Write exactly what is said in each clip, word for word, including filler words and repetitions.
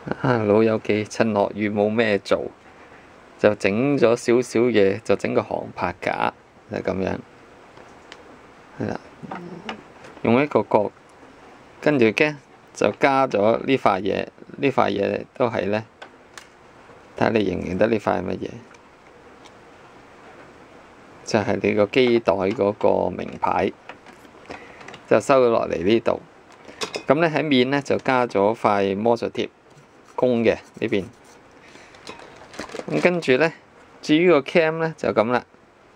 啊，老友記趁落雨冇咩做，就整咗少少嘢，就整個航拍架，就係咁樣。係啦，用一個角，跟住嘅就加咗呢塊嘢，呢塊嘢都係呢。睇下你認唔認得呢塊係乜嘢？就係你個機袋嗰個名牌，就收咗落嚟呢度。咁呢喺面呢，就加咗塊魔術貼，公嘅呢邊。咁跟住呢，至於個 cam 呢，就咁啦。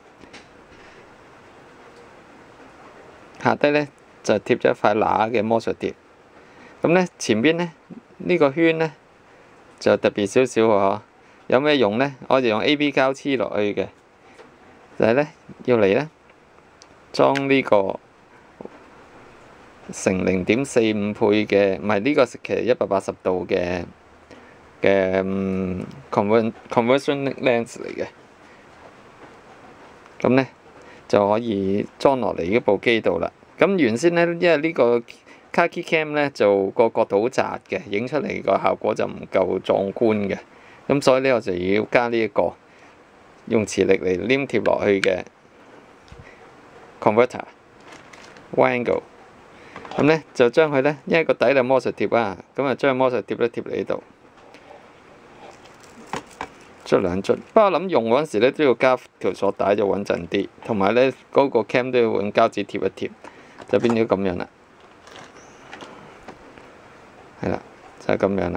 下低呢，就貼咗一塊乸嘅魔術貼。咁呢，前邊呢，呢個圈呢，就特別少少喎。有咩用呢？我哋用 A B 膠黐落去嘅，就係呢，要嚟呢，裝呢個成零點四五倍嘅，唔係呢個其實一百八十度嘅嘅 conversion conversion lens 嚟嘅。咁呢，就可以裝落嚟呢部機度啦。咁原先呢，因為呢個 Khaki Cam 呢，就個角度好窄嘅，影出嚟個效果就唔夠壯觀嘅。咁所以呢，我就要加呢一個用磁力嚟黏貼落去嘅 converter Wangle。咁呢，就將佢呢，因為個底係魔術貼啊，咁啊將魔術貼咧貼嚟呢度，捽兩捽。不過我諗用嗰陣時咧都要加條鎖帶就穩陣啲，同埋呢嗰個 cam 都要用膠紙貼一貼，就變咗咁樣啦。係啦，就係咁樣啦。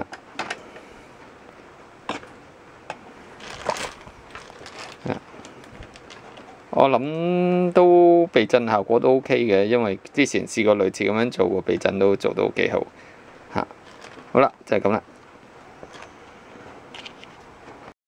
我諗都避震效果都 OK 嘅，因為之前試過類似咁樣做過避震都做到幾好嚇。好啦，就係咁啦。